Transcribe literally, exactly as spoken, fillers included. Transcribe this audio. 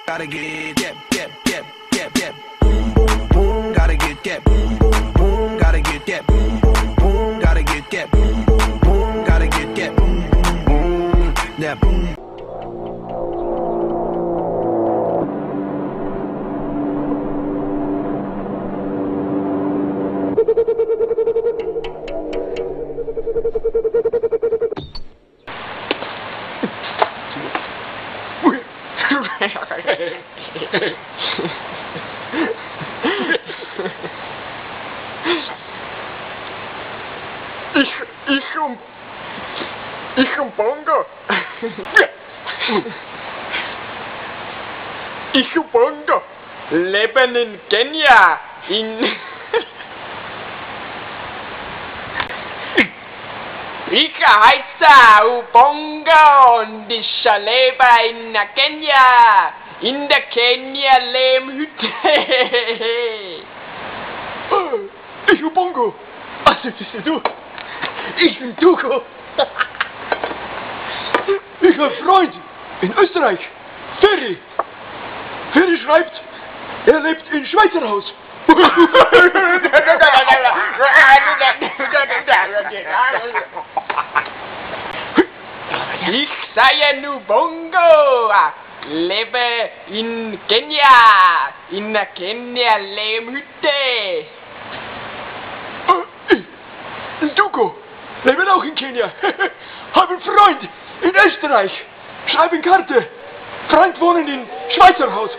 Gotta get that, that, that, that, that, boom, boom, boom. Gotta get that, boom, boom, boom. Gotta get that, boom, boom, boom. Gotta get that, boom, boom, boom. Gotta get that, boom, boom, boom. That boom. Ich, ich und, ich und Bongo. Ich und Bongo leben in Kenia, in... Ich heiße Ubongo und ich lebe in Kenia, in der Kenia-Lehmhütte. Ich Ubongo. Also, das bist du. Ich bin Tuko. Ich habe einen Freund in Österreich. Ferry. Ferry schreibt, er lebt in Schweizerhaus. Ich sei Ubongo, lebe in Kenia, in der Kenia-Lehmhütte. Tuko, lebe auch in Kenia. Hab einen Freund in Österreich. Schreib in Karte. Freund wohnen in Schweizerhaus.